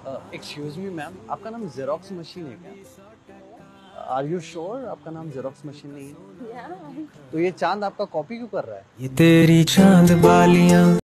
Excuse me ma'am, आपका नाम xerox machine है क्या? आर यू श्योर आपका नाम जेरोक्स मशीन नहीं है? Yeah. तो ये चांद आपका कॉपी क्यों कर रहा है? ये तेरी चांद बालियां